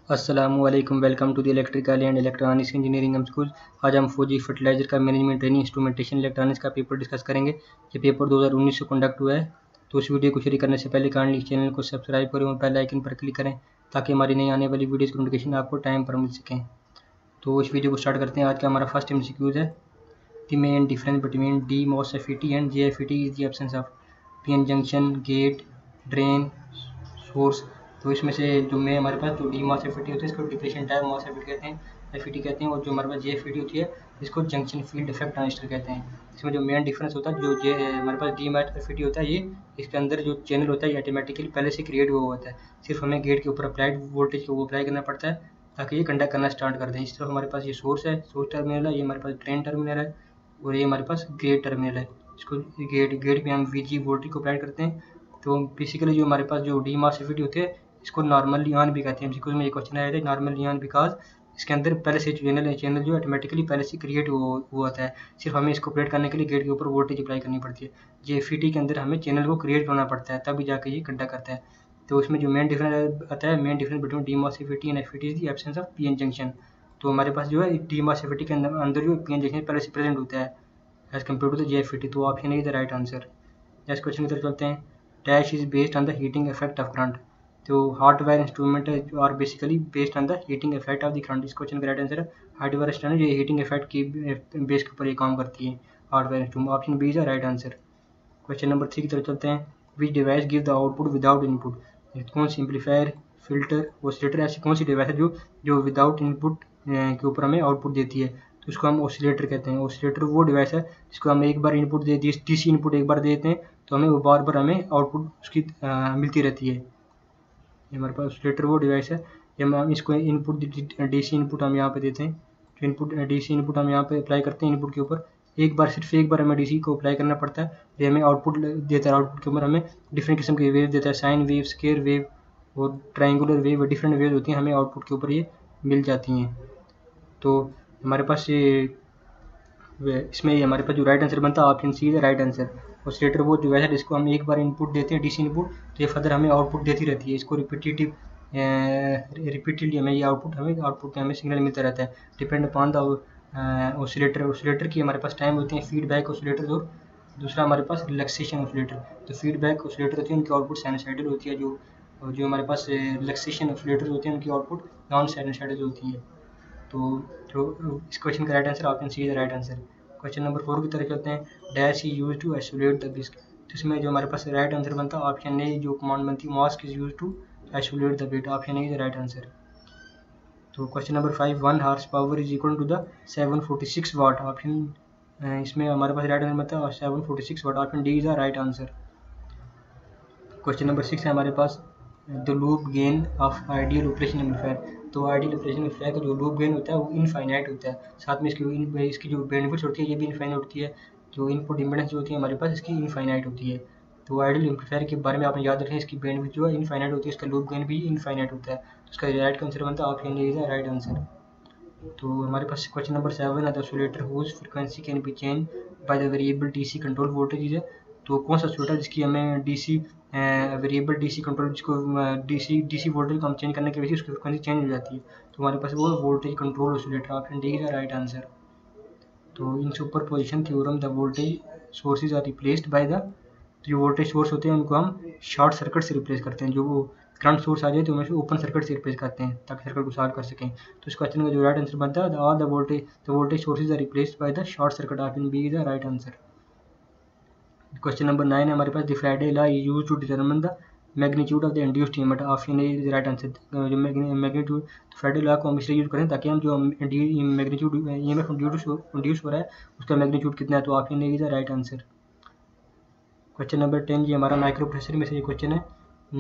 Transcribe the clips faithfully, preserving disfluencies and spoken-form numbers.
अस्सलामुअलैकुम welcome to the electrical and electronics engineering हम school. आज हम फौजी फर्टिलाइजर का मैनेजमेंट ट्रेनिंग इंस्ट्रूमेंटेशन इलेक्ट्रॉनिक्स का पेपर डिस्कस करेंगे। ये पेपर दो हज़ार उन्नीस से कंडक्ट हुआ है। तो उस वीडियो को शुरू करने से पहले काइंडली चैनल को सब्सक्राइब करें और बेल आइकन पर क्लिक करें ताकि हमारी नई आने वाली वीडियोज़ की नोटिफिकेशन आपको टाइम पर मिल सकें। तो इस वीडियो को स्टार्ट करते हैं। आज का हमारा फर्स्ट एमसीक्यूज है, the main difference between the MOSFET and J F E T is the absence of P N junction, gate, drain, source. तो इसमें से जो में हमारे पास जो डी मॉसफेटी होती है इसको डिप्रेशन टाइप मॉसफेट कहते हैं, एफ ई टी कहते हैं, और जो हमारे पास जे एफ ई टी होती है इसको जंक्शन फील्ड इफेक्ट ट्रांजिस्टर कहते हैं। इसमें जो मेन डिफरेंस होता है, जो जे हमारे पास डी मॉसफेटी होता है, ये इसके अंदर जो चैनल होता है ये ऑटोमेटिकली पहले से क्रिएट हुआ होता है। सिर्फ हमें गेट के ऊपर अप्लाइड वोल्टेज को अप्लाई करना पड़ता है ताकि ये कंडक्ट करना स्टार्ट कर दें। इस तरफ हमारे पास ये सोर्स है, सोर्स टर्मिनल है, ये हमारे पास ड्रेन टर्मिनल है, और ये हमारे पास गेट टर्मिनल है। इसको गेट गेट पे हम वी जी वोल्टेज को अप्लाई करते हैं। तो बेसिकली जो हमारे पास जो डी मॉसफेटी होती है इसको नॉर्मल लियॉन भी कहते हैं। एमसीक्यू में ये क्वेश्चन आया था, नॉर्मल लियॉन बिकॉज इसके अंदर पहले से चैनल है, चैनल जो ऑटोमेटिकली पहले से क्रिएट हुआ होता है। सिर्फ हमें इसको ऑपरेट करने के लिए गेट के ऊपर वोल्टेज अप्लाई करनी पड़ती है। जे एफ ई टी के अंदर हमें चैनल को क्रिएट करना पड़ता है तभी जाके ये कंडक्ट करता है। तो इसमें जो मेन डिफरेंस आता है, main difference between the MOSFET and F E T is the absence of P N junction. तो हमारे पास जो है डी मॉसफेटी के अंदर अंदर जो पी एन जंक्शन पहले से प्रेजेंट होता है as compare to the J F E T. तो option is the right answer. Next question की तरफ चलते हैं। Dash is based on the heating effect of current. तो hot wire instrument are basically based on the heating effect of the current. इस question का right answer है hot wire instrument, ये heating effect की बेस के ऊपर ये काम करती है hot wire instrument. Option B is the right answer. Question number three की तरफ चलते हैं। Which device give the output without input. कौन सी एम्पलीफायर, फिल्टर, ऑसिलेटर ऐसी कौन सी डिवाइस है जो जो विदाउट इनपुट के ऊपर हमें आउटपुट देती है। तो उसको हम ऑसिलेटर कहते हैं। ऑसिलेटर वो डिवाइस है जिसको हम एक बार इनपुट दे दी डी सी इनपुट एक बार देते हैं तो हमें वो बार बार हमें आउटपुट उसकी आ, मिलती रहती है। ये हमारे पास ऑसिलेटर वो डिवाइस है, ये हम इसको इनपुट डी सी इनपुट हम यहाँ पे देते हैं। जो इनपुट डी सी इनपुट हम यहाँ पे अप्लाई करते हैं इनपुट के ऊपर, एक बार सिर्फ एक बार हमें डीसी को अप्लाई करना पड़ता है। ये हमें आउटपुट देता है, आउटपुट के ऊपर हमें डिफरेंट किस्म के वेव देता है, साइन वेव, स्केयर वेव और ट्राइंगुलर वेव, डिफरेंट वेव होती हैं, हमें आउटपुट के ऊपर ये मिल जाती हैं। तो हमारे पास ये इसमें ये हमारे पास जो राइट आंसर बनता है ऑप्शन सी है राइट आंसर। ऑसिलेटर वो डिवाइस है जिसको हम एक बार इनपुट देते हैं डीसी इनपुट, तो ये फर्दर हमें आउटपुट देती रहती है। इसको रिपीटेटिव रिपीटेडली हमें ये आउटपुट हमें आउटपुट में हमें सिग्नल मिलता रहता है depend upon the oscillator. Oscillator की हमारे पास टाइम होती है फीडबैक ऑसिलेटर, और दूसरा हमारे पास रिलैक्सेशन ऑसिलेटर। तो फीडबैक ऑसिलेटर होती है उनकी आउटपुट साइनसॉइडल होती है, जो जो हमारे पास रिलैक्सेशन ऑसिलेटर होते हैं उनकी आउटपुट नॉन साइनसॉइडल होती है। तो जो इस क्वेश्चन का राइट आंसर ऑप्शन सी है right answer. Question number four की तरफ चलते हैं। डैश ही use to isolate the bit. तो इसमें जो हमारे पास राइट आंसर बनता है ऑप्शन ए, जो कमांड बनती है mask is use to isolate the bit. Option A is the right answer. तो question number five, one horse power is equal to the seven forty six watt. Option इसमें हमारे पास right answer बनता है seven forty six watt. Option D is the right answer. Question number six है हमारे पास, the loop gain of ideal operation amplifier. तो ideal operation amplifier का जो लूप गेन होता है वो इनफाइनाइट होता है, साथ में इसकी इसकी जो बेनिफिट्स होती है ये भी इनफाइनाइट होती है। जो इनपुट इम्पीडेंस जो होती है हमारे पास इसकी इनफाइनाइट होती है। तो आइडियल एम्पलीफायर के बारे में आपने याद रखें, इसकी बेनिफिट जो है इनफाइनाइट होती है, इसका लूप गेन भी इनफाइनाइट होता है। तो इसका राइट आंसर बनता है option A is the right answer. तो हमारे पास क्वेश्चन नंबर सेवन है, the oscillator whose frequency can be change by the variable DC control voltage है। तो कौन सा ऑसिलेटर जिसकी हमें डीसी वेरिएबल डीसी कंट्रोल, जिसको डीसी डीसी वोल्टेज को हम चेंज करने की वजह से उसकी फ्रीक्वेंसी चेंज हो जाती है। तो हमारे पास वो voltage control oscillator. Option D is the right answer. तो in superposition theorem the voltage sources are replaced by the, जो वोल्टेज सोर्स होते हैं उनको हम शॉर्ट सर्किट से रिप्लेस करते हैं। जो वो करंट सोर्स आ जाए तो हम उसे ओपन सर्किट से रिप्लेस करते हैं ताकि सर्किट को सॉल्व कर सकें। तो इस क्वेश्चन का जो राइट आंसर बनता है, all the voltage the voltage sources are replaced by the short circuit. Option B is the right answer. Question number nine है हमारे पास, the Faraday law is used to determine the magnitude of the induced EMF. Option A is the right answer. जो magnitude Faraday law को हम इसलिए use करें ताकि हम जो मैग्नीट्यूड ईएमएफ इंड्यूस हो रहा है उसका मैग्नीट्यूड कितना है। तो option A is the right answer. Question number ten, ये हमारा माइक्रो प्रोसेसर में से ये क्वेश्चन है।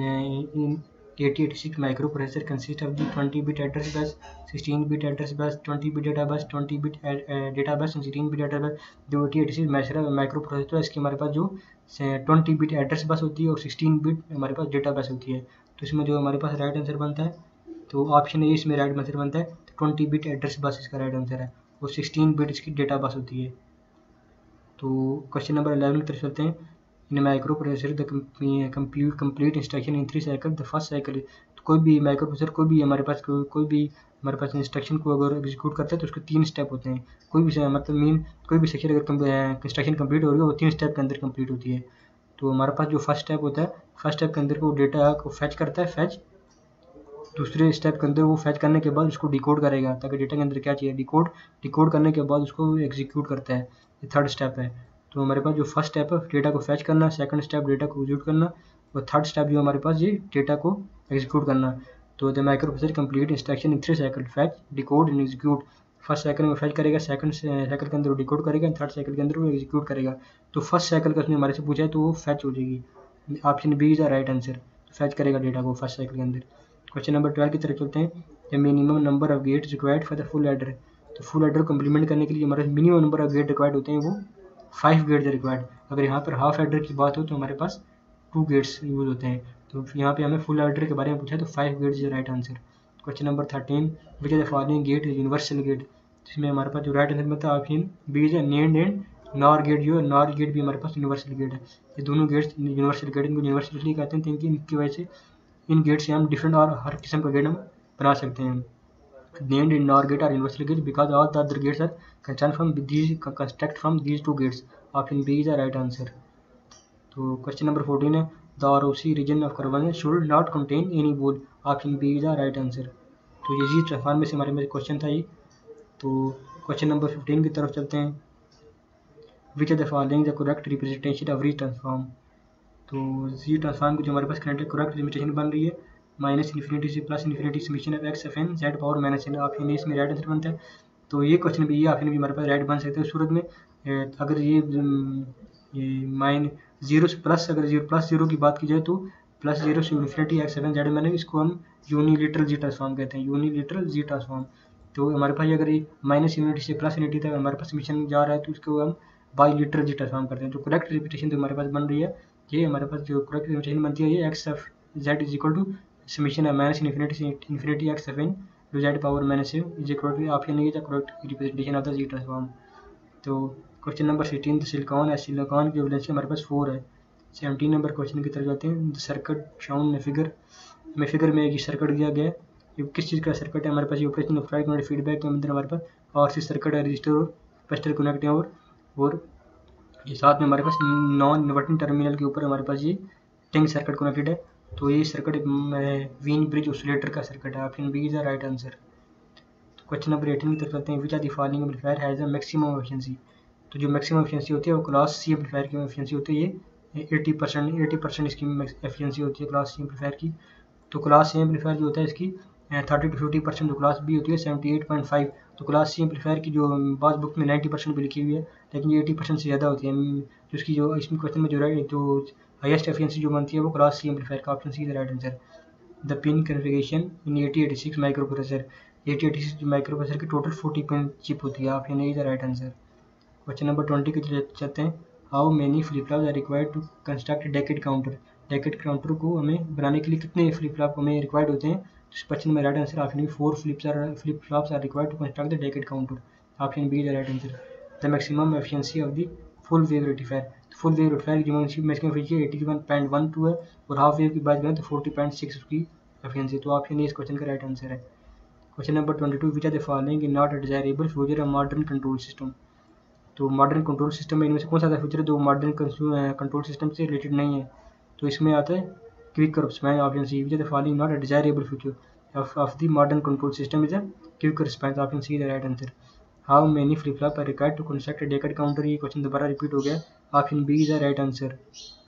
In eighty eighty six microprocessor consist of the twenty bit address bus, sixteen bit address bus, twenty bit data bus, twenty bit data bus, sixteen bit data bus. जो eighty eighty six microprocessor है इसकी हमारे पास जो twenty bit address बस होती है और सिक्सटीन बिट हमारे पास डेटा बस होती है। तो इसमें जो हमारे पास राइट आंसर बनता है, तो ऑप्शन ए इसमें राइट आंसर बनता है। ट्वेंटी बिट एड्रेस बस इसका राइट आंसर है और सिक्सटीन बिट इसकी डेटा बस होती है। तो क्वेश्चन नंबर इलेवन की तरफ चलते हैं। In microprocessor the complete instruction in three cycle, the first cycle. कोई भी माइक्रो प्रोसेसर कोई भी हमारे पास को, कोई भी हमारे पास इंस्ट्रक्शन को अगर एग्जीक्यूट करता है तो उसके तीन स्टेप होते हैं। कोई भी मतलब मीन कोई भी सेक्शन अगर इंस्ट्रक्शन कंप्लीट हो रही है वो तीन स्टेप के अंदर कंप्लीट होती है। तो हमारे पास जो फर्स्ट स्टेप होता है, फर्स्ट स्टेप के अंदर वो डेटा को फैच करता है, फैच दूसरे स्टेप के अंदर वो फैच करने के बाद उसको डिकोड करेगा ताकि डेटा के अंदर क्या चाहिए, डिकोड डिकोड करने के बाद उसको एग्जीक्यूट करता है। ये थर्ड स्टेप है। तो हमारे पास जो फर्स्ट स्टेप है डेटा को फैच करना, सेकंड स्टेप डेटा को एग्जीक्यूट करना, और थर्ड स्टेप जो हमारे पास ये डेटा को एग्जीक्यूट करना। तो the microprocessor complete instruction in three cycle, fetch, decode and execute. First cycle में फैच करेगा, सेकंड साइकिल के अंदर वो डिकोड करेगा, थर्ड साइकिल के अंदर वो एग्जीक्यूट करेगा। तो फर्स्ट साइकिल का उसने हमारे से पूछा है तो वो फैच हो जाएगी। Option B is the right answer. Fetch करेगा डेटा को फर्स्ट साइकिल के अंदर। क्वेश्चन नंबर ट्वेल्व की तरफ चलते हैं। The minimum number of gates required for the full adder. तो फुल एडर को इम्प्लीमेंट करने के लिए हमारे minimum number of gate required होते हैं वो फाइव गेट्स रिक्वायर्ड। अगर यहाँ पर हाफ एडर की बात हो तो हमारे पास टू गेट्स यूज होते हैं। तो यहाँ पे हमें फुल एडर के बारे में पूछा है तो five gates is right answer. Question number thirteen, which are the following gate is universal gate. जिसमें हमारे पास जो राइट आंसर बनता है option B is NAND and NOR gate. जो नॉर गेट भी हमारे पास यूनिवर्सल गेट है। ये दोनों गेट्स यूनिवर्सल गेट, इनको यूनिवर्सल इसलिए कहते हैं क्योंकि इनकी वजह से इन गेट से हम डिफरेंट और हर किस्म का गेट हम बना सकते हैं। नेम्ड इन नॉर गेट और universal gate because all the other gates are construct from these construct from these two gates. Option B is the right answer. तो क्वेश्चन नंबर फोर्टीन है, द आरओसी रीजन ऑफ कर्वल should not contain any pole. Option B is the right answer. तो ये जी transform में से हमारे में question था ये। तो क्वेश्चन नंबर फिफ्टीन की तरफ चलते हैं। Which are the following the correct representation of री ट्रांसफॉर्म। तो जी ट्रांसफॉर्म की जो हमारे पास करेक्ट रिप्रेजेंटेशन बन रही है माइनस इन्फिनिटी से plus infinity summation of X F N Z power minus N. Option A इसमें राइट आंसर बनता है। तो ये क्वेश्चन भी ये ऑप्शन भी हमारे पास राइट बन सकता है उस सूरत में अगर ये ये माइन जीरो से प्लस अगर जीरो प्लस जीरो की बात की जाए तो प्लस जीरो से infinity X F N Z मैंने इसको हम यूनिलिटरल जी ट्रांसफॉर्म कहते हैं, यूनिलिटरल जी ट्रांसफॉर्म। तो हमारे पास अगर ये माइनस यूनिटी से प्लस यूनिटी तक हमारे पास समीशन जा रहा है तो उसको हम बाई लिटरल जी ट्रांसफॉर्म करते हैं। तो करेक्ट रिपीटेशन जो हमारे पास बन रही है ये हमारे पास जो करेक्ट रिपीटेशन बनती है ये X F Z is equal to summation है माइनस इन्फिनिटी से infinity X F N to Z power minus A is equal to option A correct representation of the Z transform. तो question number sixteen, silicon है, silicon की valency हमारे पास four है। Seventeen number question की तरफ जाते हैं। द सर्किट शाउन ने फिगर में फिगर में एक सर्किट दिया गया है। ये किस चीज़ का सर्किट है हमारे पास, ये ऑपरेशन एम्प्लॉयमेंट फीडबैक के अंदर हमारे पास और सी सर्किट है, रजिस्टर और कैपेसिटर कनेक्ट है और और ये साथ में हमारे पास नॉन इन्वर्टिंग टर्मिनल के ऊपर हमारे पास ये टिंग सर्किट कनेक्टेड है। तो ये सर्किट वीन ब्रिज ऑसिलेटर का सर्किट है। Option B is the right answer. Question number eighteen की तरफ चलते हैं। Which are the following amplifier has a maximum efficiency. तो जो मैक्सिमम एफिशिएंसी होती है वो क्लास सी एम्पलीफायर की एफिशिएंसी होती है। ये एटी परसेंट एटी परसेंट इसकी एफिशिएंसी होती है क्लास सी एम्पलीफायर की। तो क्लास सी एम्पलीफायर जो होता है इसकी थर्टी टू फिफ्टी परसेंट, जो क्लास बी होती है सेवेंटी एट पॉइंट फाइव। तो क्लास सी एम्पलीफायर की जो बाज बुक में नाइन्टी परसेंट भी लिखी हुई है लेकिन ये एटी परसेंट से ज़्यादा होती है। जो इसकी जो इसमें क्वेश्चन में जो राइट जो हाईएस्ट एफिशिएंसी जो बनती है वो क्लास सी एम्पलीफायर का। Option C is the right answer. The pin configuration in eighty eighty six microprocessor, eighty eighty six microprocessor की टोटल फोर्टी पिन चिप होती है। Option A is the right answer. Question number twenty के चलते हैं। How many flip flops are required to construct decade counter. Decade counter को हमें बनाने के लिए कितने फ्लिप फ्लॉप हमें रिक्वायर्ड होते हैं। तो क्वेश्चन में right answer option B four flips are flip flops are required to construct the decade counter. Option B is the right answer. The maximum efficiency of the full wave rectifier, full wave rectifier की maximum efficiency eighty one point one two है और half wave की बात करें तो forty point six उसकी efficiency. तो option A इस क्वेश्चन का राइट आंसर है। Question number twenty two, which are the following in not desirable future of modern control system. तो मॉडर्न कंट्रोल सिस्टम में इनमें से कौन सा फीचर है जो मॉडर्न कंट्रोल सिस्टम से रिलेटेड नहीं है। तो इसमें आता है quick response. Option C, which are the following not a desirable feature of of the modern control system is a quick response. Option C is the right answer. How many flip flop are required to construct a decade counter. ये question दोबारा repeat हो गया। Option B is the right answer.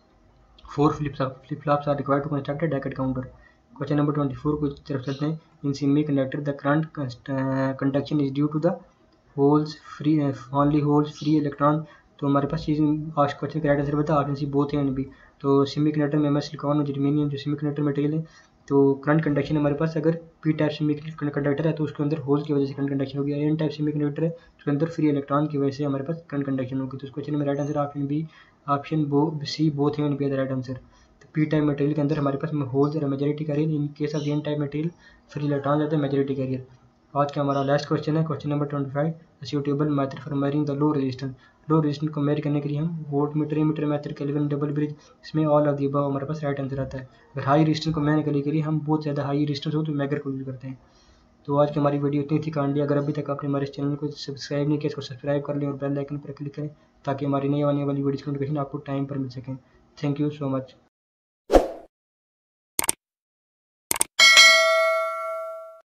Four flip flip flops are required to construct a decade counter. Question number twenty four को तरफ चलते हैं। In semiconductor the current conduction is due to the holes free only holes free electron. तो हमारे पास चीज़ आज question का राइट आंसर बता option C both and B. तो सेमी कंडक्टर में हमारे सिलिकॉन और जर्मेनियम जो सेमी कंडक्टर मटेरियल है तो करंट कंडक्शन हमारे पास अगर पी टाइप सेमी कंडक्टर है तो उसके अंदर होल की वजह से करंट कंडक्शन होगी। एन टाइप सेमी कंडक्टर है उसके अंदर फ्री इलेक्ट्रॉन की वजह से हमारे पास करंट कंडक्शन होगी। तो इस क्वेश्चन में right answer option B option बो सी बोथ एंड बी है राइट आंसर। तो पी टाइप मटेरियल के अंदर हमारे पास होल्स और majority carrier, in case of N type material free electron रहता है मेजॉरिटी कैरियर। आज का हमारा लास्ट क्वेश्चन है question number twenty five, suitable method for measuring the low resistance. Low resistance को मेजर करने के लिए हम voltmeter meter method, kelvin, double bridge, इसमें ऑल ऑफ दी अबव हमारे पास राइट आंसर आता है। अगर हाई रेजिस्टेंस को मेजर करने के लिए हम बहुत ज़्यादा हाई रेजिस्टेंस हो तो मेगर को यूज करते हैं। तो आज की हमारी वीडियो इतनी थी कांडी। अगर अभी तक आपने हमारे चैनल को सब्सक्राइब नहीं किया इसको सब्सक्राइब कर लें और बेल आइकन पर क्लिक करें ताकि हमारी नई आने वाली वीडियो की नोटिफिकेशन आपको टाइम पर मिल सकें। Thank you so much.